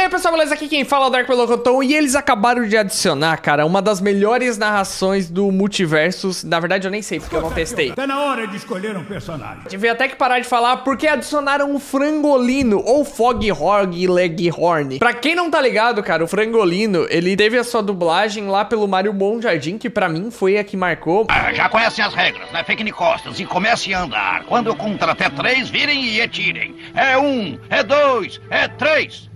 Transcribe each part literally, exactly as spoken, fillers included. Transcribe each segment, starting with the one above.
aí, pessoal, beleza? Aqui quem fala é o Dark Melocotão e eles acabaram de adicionar, cara, uma das melhores narrações do Multiversus. Na verdade, eu nem sei porque eu não testei. Tá na hora de escolher um personagem. Tive até que parar de falar porque adicionaram o Frangolino, ou Foghorn Leghorn. Pra quem não tá ligado, cara, o Frangolino, ele teve a sua dublagem lá pelo Mario Bom Jardim, que pra mim foi a que marcou. Ah, já conhecem as regras, né? Fiquem de costas e comecem a andar. Quando eu contar até três, virem e atirem. É um, é dois, é três.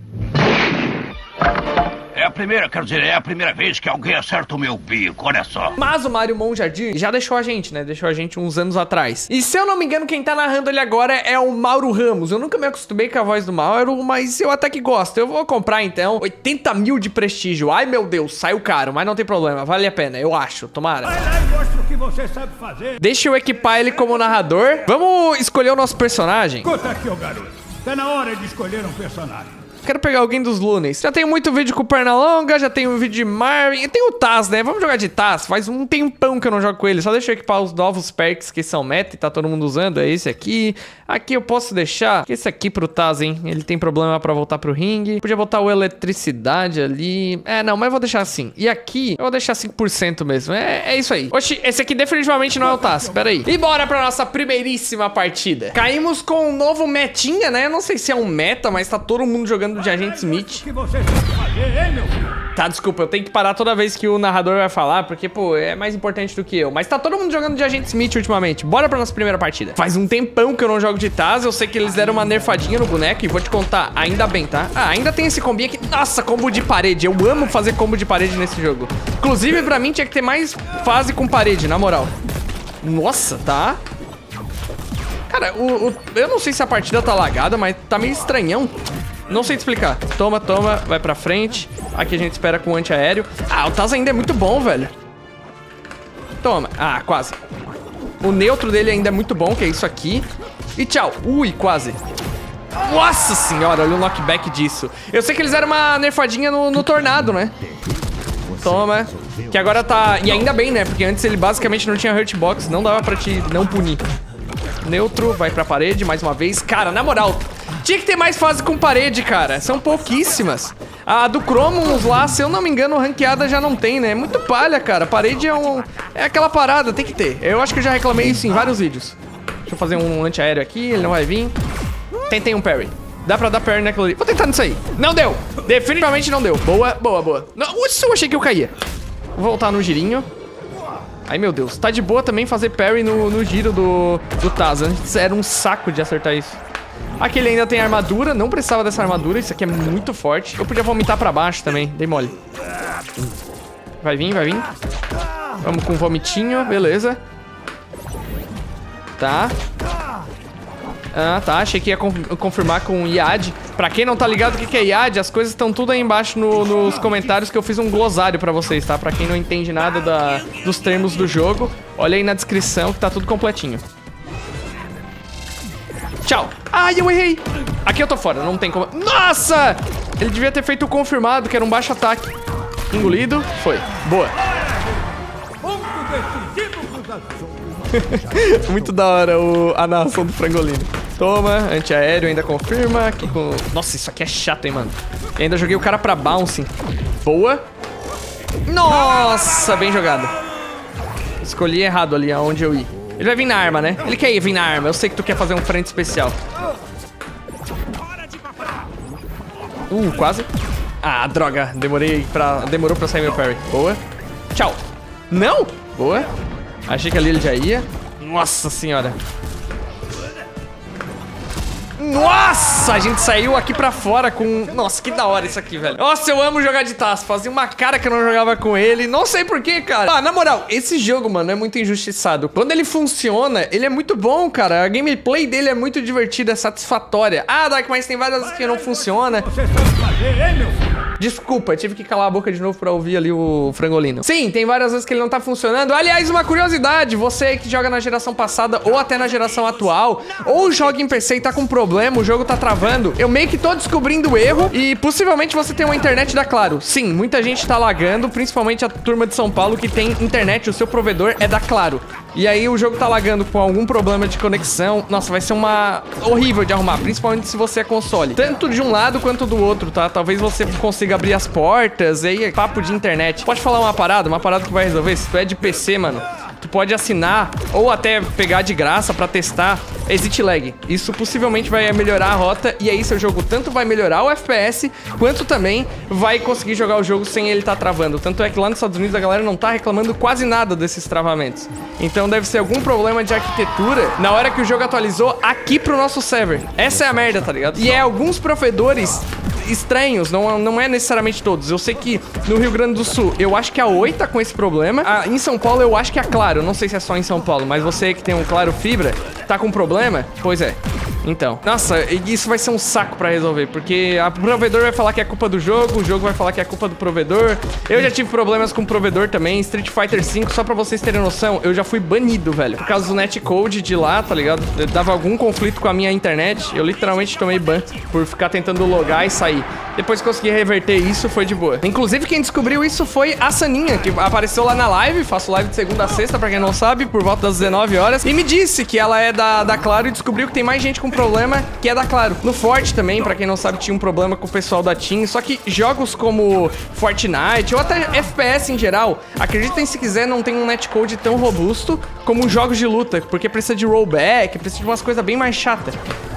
É a primeira, quero dizer, é a primeira vez que alguém acerta o meu bico, olha só. Mas o Mario Bom Jardim já deixou a gente, né? Deixou a gente uns anos atrás. E se eu não me engano, quem tá narrando ele agora é o Mauro Ramos. Eu nunca me acostumei com a voz do Mauro, mas eu até que gosto. Eu vou comprar, então, oitenta mil de prestígio. Ai, meu Deus, saiu caro, mas não tem problema. Vale a pena, eu acho. Tomara. Vai lá e mostra o que você sabe fazer. Deixa eu equipar ele como narrador. Vamos escolher o nosso personagem? Escuta aqui, ô garoto. Tá na hora de escolher um personagem. Quero pegar alguém dos Looney. Já tenho muito vídeo com Pernalonga, já tenho um vídeo de Marvin. Tem o Taz, né? Vamos jogar de Taz. Faz um tempão que eu não jogo com ele. Só deixa eu equipar os novos perks que são meta e tá todo mundo usando. É esse aqui. Aqui eu posso deixar esse aqui pro Taz, hein? Ele tem problema pra voltar pro ringue. Podia botar o eletricidade ali. É, não, mas eu vou deixar assim. E aqui, eu vou deixar cinco por cento mesmo. É, é isso aí. Oxi, esse aqui definitivamente não é o Taz. Pera aí. E bora pra nossa primeiríssima partida. Caímos com um novo metinha, né? Eu não sei se é um meta, mas tá todo mundo jogando de Agente Smith. O que você sabe fazer, hein, meu filho? Tá, desculpa, eu tenho que parar toda vez que o narrador vai falar, porque, pô, é mais importante do que eu. Mas tá todo mundo jogando de Agente Smith ultimamente. Bora pra nossa primeira partida. Faz um tempão que eu não jogo de Taz. Eu sei que eles deram uma nerfadinha no boneco e vou te contar, ainda bem, tá? Ah, ainda tem esse combi aqui. Nossa, combo de parede. Eu amo fazer combo de parede nesse jogo. Inclusive, pra mim, tinha que ter mais fase com parede, na moral. Nossa, tá? Cara, o, o, eu não sei se a partida tá lagada, mas tá meio estranhão. Não sei te explicar. Toma, toma, vai pra frente. Aqui a gente espera com o antiaéreo. Ah, o Taz ainda é muito bom, velho. Toma. Ah, quase. O neutro dele ainda é muito bom, que é isso aqui. E tchau. Ui, quase. Nossa senhora, olha o knockback disso. Eu sei que eles deram uma nerfadinha no, no tornado, né? Toma. Que agora tá... E ainda bem, né? Porque antes ele basicamente não tinha hurtbox. Não dava pra te não punir. Neutro, vai pra parede mais uma vez. Cara, na moral... Tinha que ter mais fase com parede, cara. São pouquíssimas. A do Chromus lá, se eu não me engano, ranqueada já não tem, né? É muito palha, cara. Parede é um... É aquela parada, tem que ter. Eu acho que eu já reclamei isso em vários vídeos. Deixa eu fazer um antiaéreo aqui, ele não vai vir. Tentei um parry. Dá pra dar parry naquilo ali. Vou tentar nisso aí. Não deu. Definitivamente não deu. Boa, boa, boa. Nossa, eu achei que eu caía. Vou voltar no girinho. Ai, meu Deus. Tá de boa também fazer parry no, no giro do, do Taz. Antes era um saco de acertar isso. Aqui ele ainda tem armadura, não precisava dessa armadura, isso aqui é muito forte. Eu podia vomitar pra baixo também, dei mole. Vai vir, vai vir. Vamos com vomitinho, beleza. Tá. Ah, tá, achei que ia confirmar com I A D. Pra quem não tá ligado o que, que é I A D, as coisas estão tudo aí embaixo no, nos comentários que eu fiz um glossário pra vocês, tá? Pra quem não entende nada da, dos termos do jogo, olha aí na descrição que tá tudo completinho. Tchau. Ai, eu errei. Aqui eu tô fora, não tem como... Nossa! Ele devia ter feito o confirmado, que era um baixo ataque. Engolido. Foi. Boa. Muito da hora o... a narração do Frangolino. Toma, antiaéreo ainda confirma. Aqui com... Nossa, isso aqui é chato, hein, mano. E ainda joguei o cara pra bouncing. Boa. Nossa, bem jogado. Escolhi errado ali aonde eu ia. Ele vai vir na arma, né? Ele quer ir vir na arma. Eu sei que tu quer fazer um frente especial. Uh, quase. Ah, droga. Demorei pra... Demorou pra sair meu parry. Boa. Tchau. Não? Boa. Achei que ali ele já ia. Nossa senhora. Nossa, a gente saiu aqui pra fora com... Nossa, que da hora isso aqui, velho. Nossa, eu amo jogar de Taz. Fazia uma cara que eu não jogava com ele. Não sei porquê, cara. Ah, na moral, esse jogo, mano, é muito injustiçado. Quando ele funciona, ele é muito bom, cara. A gameplay dele é muito divertida, é satisfatória. Ah, Dark, mas tem várias que não funciona. Você sabe fazer, hein, meu filho? Desculpa, tive que calar a boca de novo pra ouvir ali o Frangolino. Sim, tem várias vezes que ele não tá funcionando. Aliás, uma curiosidade, você que joga na geração passada ou até na geração atual, ou joga em P C e tá com problema, o jogo tá travando, eu meio que tô descobrindo o erro e possivelmente você tem uma internet da Claro. Sim, muita gente tá lagando, principalmente a turma de São Paulo que tem internet, o seu provedor é da Claro. e aí o jogo tá lagando com algum problema de conexão, nossa, vai ser uma horrível de arrumar, principalmente se você é console. Tanto de um lado quanto do outro, tá? Talvez você consiga abrir as portas, aí é papo de internet. Pode falar uma parada, uma parada que vai resolver? Se tu é de P C, mano, tu pode assinar ou até pegar de graça pra testar Exit Lag. Isso possivelmente vai melhorar a rota e aí seu jogo tanto vai melhorar o F P S, quanto também vai conseguir jogar o jogo sem ele estar travando. Tanto é que lá nos Estados Unidos a galera não tá reclamando quase nada desses travamentos. Então deve ser algum problema de arquitetura na hora que o jogo atualizou aqui pro nosso server. Essa é a merda, tá ligado? E é alguns provedores estranhos, não, não é necessariamente todos. Eu sei que no Rio Grande do Sul, eu acho que a Oi tá com esse problema. Ah, em São Paulo, eu acho que a Claro. Não sei se é só em São Paulo, mas você que tem um Claro Fibra, tá com problema? Pois é. Então, nossa, isso vai ser um saco pra resolver, porque o provedor vai falar que é culpa do jogo, o jogo vai falar que é culpa do provedor. Eu já tive problemas com o provedor também. Street Fighter cinco, só pra vocês terem noção, eu já fui banido, velho, por causa do netcode de lá, tá ligado? Eu dava algum conflito com a minha internet, eu literalmente tomei ban por ficar tentando logar e sair. Depois que consegui reverter isso, foi de boa. Inclusive, quem descobriu isso foi a Saninha, que apareceu lá na live. Faço live de segunda a sexta, pra quem não sabe, por volta das dezenove horas. E me disse que ela é da, da Claro e descobriu que tem mais gente com problema que é da Claro. No Forte também, pra quem não sabe, tinha um problema com o pessoal da Team. Só que jogos como Fortnite ou até F P S em geral, acreditem se quiser, não tem um netcode tão robusto como jogos de luta, porque precisa de rollback, precisa de umas coisas bem mais chatas.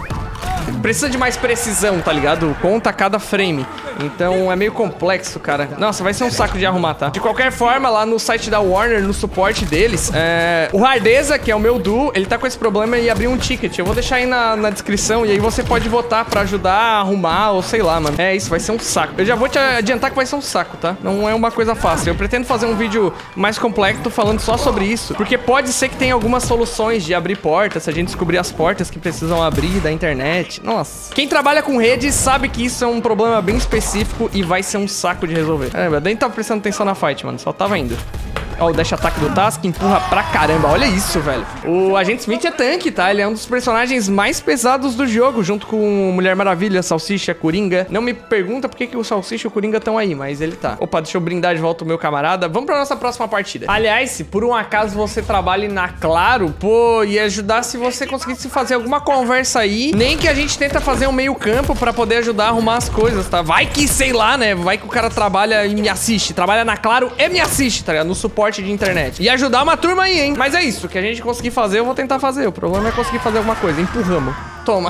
Precisa de mais precisão, tá ligado? Conta cada frame. Então é meio complexo, cara. Nossa, vai ser um saco de arrumar, tá? De qualquer forma, lá no site da Warner, no suporte deles, é... o Hardeza, que é o meu duo, ele tá com esse problema e abriu um ticket. Eu vou deixar aí na, na descrição e aí você pode votar pra ajudar a arrumar ou sei lá, mano. É isso, vai ser um saco. Eu já vou te adiantar que vai ser um saco, tá? Não é uma coisa fácil. Eu pretendo fazer um vídeo mais complexo falando só sobre isso, porque pode ser que tenha algumas soluções de abrir portas, se a gente descobrir as portas que precisam abrir da internet. Nossa. Quem trabalha com rede sabe que isso é um problema bem específico e vai ser um saco de resolver. É, eu nem tava prestando atenção na fight, mano. Só tava indo. Ó, o dash ataque do Task empurra pra caramba. Olha isso, velho. O Agente Smith é tanque, tá? Ele é um dos personagens mais pesados do jogo, junto com Mulher Maravilha, Salsicha, Coringa. Não me pergunta por que, que o Salsicha e o Coringa estão aí, mas ele tá. Opa, deixa eu brindar de volta o meu camarada. Vamos pra nossa próxima partida. Aliás, se por um acaso você trabalhe na Claro, pô, ia ajudar se você conseguisse fazer alguma conversa aí. Nem que a gente tenta fazer um meio campo pra poder ajudar a arrumar as coisas, tá? Vai que, sei lá, né? Vai que o cara trabalha e me assiste. Trabalha na Claro e me assiste, tá ligado? No suporte de internet. E ajudar uma turma aí, hein? Mas é isso, que a gente conseguir fazer, eu vou tentar fazer. O problema é conseguir fazer alguma coisa. Empurramos. Toma.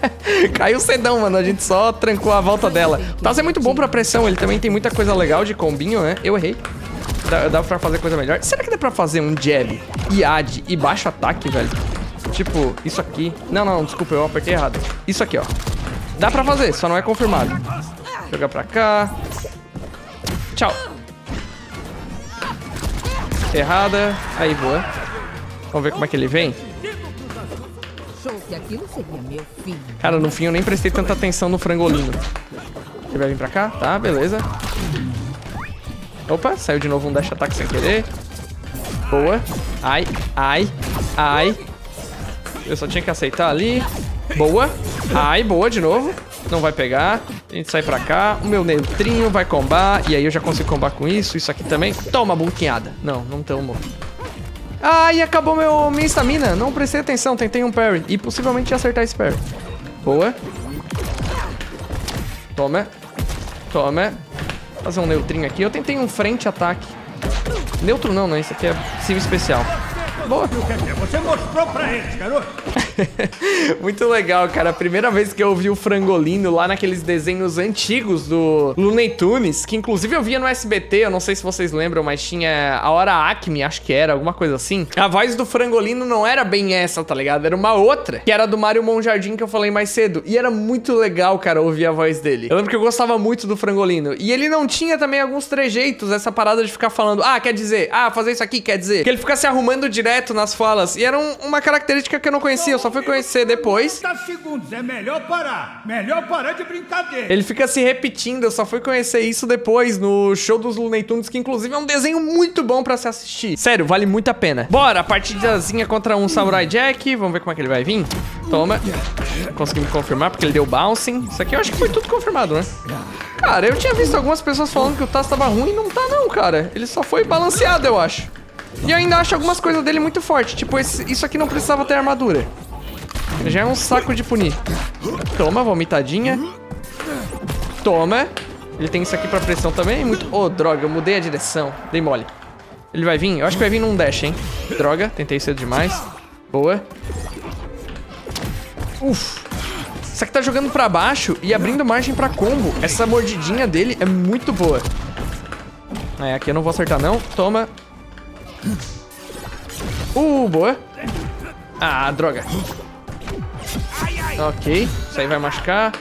Caiu cedão, mano. A gente só trancou a volta dela. O Taz é muito bom pra pressão. Ele também tem muita coisa legal de combinho, né? Eu errei. Dá, dá pra fazer coisa melhor. Será que dá pra fazer um jab, I A D e baixo ataque, velho? Tipo, isso aqui. Não, não, desculpa, eu apertei errado. Isso aqui, ó. Dá pra fazer, só não é confirmado. Jogar pra cá. Tchau. Errada. Aí, voa. Vamos ver como é que ele vem. Cara, no fim eu nem prestei tanta atenção no frangolino. Ele vai vir pra cá? Tá, beleza. Opa, saiu de novo um dash ataque sem querer. Boa. Ai, ai, ai. Eu só tinha que aceitar ali. Boa. Ai, boa de novo. Não vai pegar. A gente sai pra cá. O meu neutrinho vai combar. E aí eu já consigo combar com isso. Isso aqui também. Toma, bunquinhada. Não, não tomou. Ai, acabou meu, minha estamina. Não prestei atenção. Tentei um parry. E possivelmente ia acertar esse parry. Boa. Toma. Toma. Fazer um neutrinho aqui. Eu tentei um frente ataque. Neutro não, né? Isso aqui é civil especial. Boa. Você mostrou pra eles, garoto. Muito legal, cara. A primeira vez que eu vi o frangolino lá naqueles desenhos antigos do Looney Tunes, que inclusive eu via no S B T, eu não sei se vocês lembram, mas tinha a Hora Acme, acho que era, alguma coisa assim. A voz do frangolino não era bem essa, tá ligado? Era uma outra, que era do Mário Monjardim, que eu falei mais cedo. E era muito legal, cara, ouvir a voz dele. Eu lembro que eu gostava muito do frangolino. E ele não tinha também alguns trejeitos, essa parada de ficar falando, ah, quer dizer, ah, fazer isso aqui quer dizer. Que ele fica se arrumando direto nas falas. E era um, uma característica que eu não conhecia, eu só fui conhecer depois. trinta segundos, é melhor parar. Melhor parar de brincadeira. Ele fica se repetindo, eu só fui conhecer isso depois no show dos Looney Tunes, que inclusive é um desenho muito bom pra se assistir. Sério, vale muito a pena. Bora, partidazinha contra um Samurai Jack. Vamos ver como é que ele vai vir. Toma. Conseguimos confirmar porque ele deu bouncing. Isso aqui eu acho que foi tudo confirmado, né? Cara, eu tinha visto algumas pessoas falando que o Taz tava ruim e não tá não, cara. Ele só foi balanceado, eu acho. E eu ainda acho algumas coisas dele muito fortes. Tipo, esse, isso aqui não precisava ter armadura. Já é um saco de punir. Toma, vomitadinha. Toma. Ele tem isso aqui pra pressão também. Muito... Oh, droga, eu mudei a direção. Dei mole. Ele vai vir? Eu acho que vai vir num dash, hein? Droga, tentei cedo demais. Boa. Uf. Isso aqui tá jogando pra baixo e abrindo margem pra combo. Essa mordidinha dele é muito boa. É, aqui eu não vou acertar, não. Toma. Uh, boa. Ah, droga. Ok, isso aí vai machucar.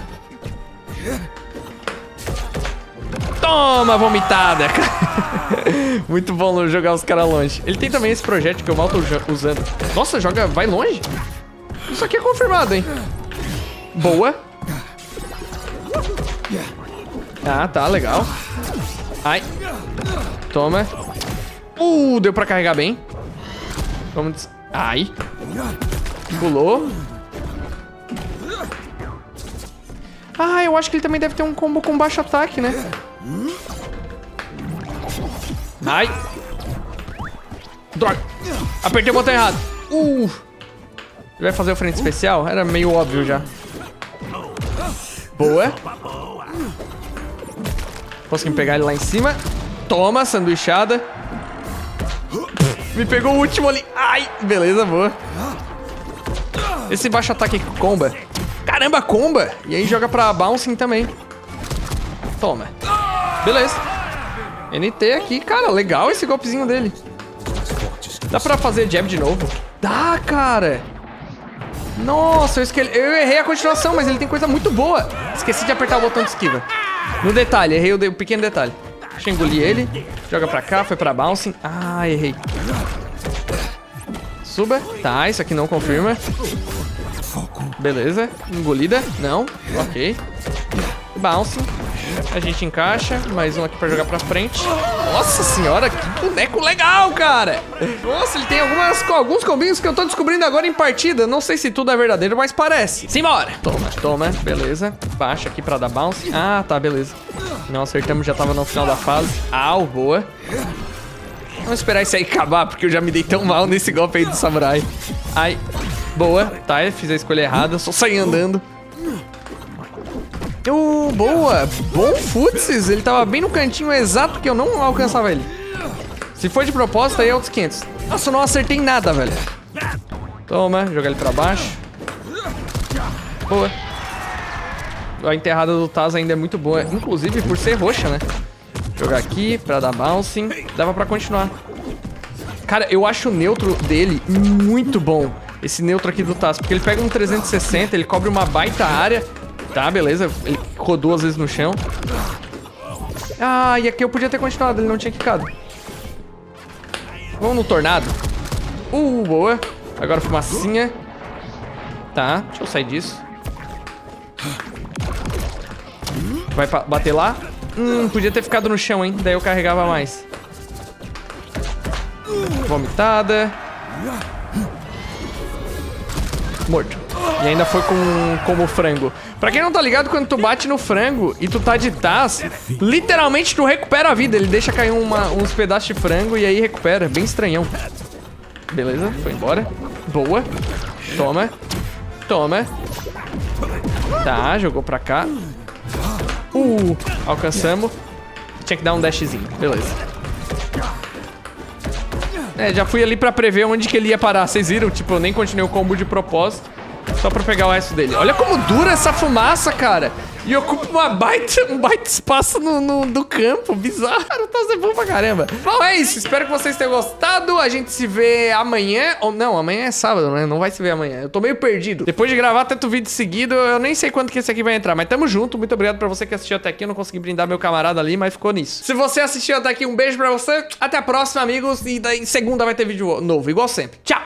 Toma, vomitada. Muito bom jogar os caras longe. Ele tem também esse projétil que eu mal tô usando. Nossa, joga... vai longe? Isso aqui é confirmado, hein? Boa. Ah, tá, legal. Ai. Toma. Uh, deu pra carregar bem. Vamos... Ai. Pulou. Ah, eu acho que ele também deve ter um combo com baixo ataque, né? Ai. Droga. Apertei o botão errado. Uh. Ele vai fazer o frente especial? Era meio óbvio já. Boa. Conseguimos pegar ele lá em cima. Toma, sanduichada. Me pegou o último ali. Ai, beleza, boa. Esse baixo ataque comba. Caramba, comba. E aí joga pra bouncing também. Toma. Beleza. N T aqui, cara, legal esse golpezinho dele. Dá pra fazer jab de novo? Dá, cara. Nossa, eu, esque... eu errei a continuação, mas ele tem coisa muito boa. Esqueci de apertar o botão de esquiva. No detalhe, errei o, de... o pequeno detalhe. Deixa eu engolir ele. Joga pra cá, foi pra bouncing. Ah, errei. Suba. Tá, isso aqui não confirma. Beleza. Engolida. Não. Ok. Bouncing. A gente encaixa. Mais um aqui pra jogar pra frente. Nossa senhora, que boneco legal, cara. Nossa, ele tem algumas, alguns combinhos que eu tô descobrindo agora em partida. Não sei se tudo é verdadeiro, mas parece. Simbora. Toma, toma. Beleza. Baixa aqui pra dar bounce. Ah, tá, beleza. Não acertamos, já tava no final da fase. Au, boa. Vamos esperar isso aí acabar, porque eu já me dei tão mal nesse golpe aí do samurai. Ai. Boa. Tá, eu fiz a escolha errada. Só saí andando. Uh, boa. Bom futsis. Ele tava bem no cantinho exato que eu não alcançava ele. Se foi de propósito, aí é outros quinhentos. Nossa, eu não acertei nada, velho. Toma, jogar ele pra baixo. Boa. A enterrada do Taz ainda é muito boa. Inclusive por ser roxa, né? Jogar aqui pra dar bouncing. Dava pra continuar. Cara, eu acho o neutro dele muito bom. Esse neutro aqui do Taz. Porque ele pega um trezentos e sessenta, ele cobre uma baita área. Tá, beleza. Ele rodou às vezes no chão. Ah, e aqui eu podia ter continuado. Ele não tinha quicado. Vamos no tornado. Uh, boa. Agora fumacinha. Tá, deixa eu sair disso. Vai bater lá. Hum, podia ter ficado no chão, hein? Daí eu carregava mais. Vomitada. Morto. E ainda foi com como frango. Pra quem não tá ligado, quando tu bate no frango e tu tá de Taz, literalmente tu recupera a vida. Ele deixa cair uma, uns pedaços de frango e aí recupera. Bem estranhão. Beleza, foi embora. Boa. Toma. Toma. Tá, jogou pra cá. Uh, alcançamos. Tinha que dar um dashzinho. Beleza. É, já fui ali pra prever onde que ele ia parar. Vocês viram? Tipo, eu nem continuei o combo de propósito. Só pra pegar o resto dele. Olha como dura essa fumaça, cara. E ocupa uma baita, um baita espaço no, no, no campo. Bizarro. Tá sendo bom pra caramba. Bom, é isso. Espero que vocês tenham gostado. A gente se vê amanhã. Ou não, amanhã é sábado, né? Não vai se ver amanhã. Eu tô meio perdido. Depois de gravar tanto vídeo seguido, eu nem sei quando que esse aqui vai entrar. Mas tamo junto. Muito obrigado pra você que assistiu até aqui. Eu não consegui brindar meu camarada ali, mas ficou nisso. Se você assistiu até aqui, um beijo pra você. Até a próxima, amigos. E daí segunda vai ter vídeo novo, igual sempre. Tchau!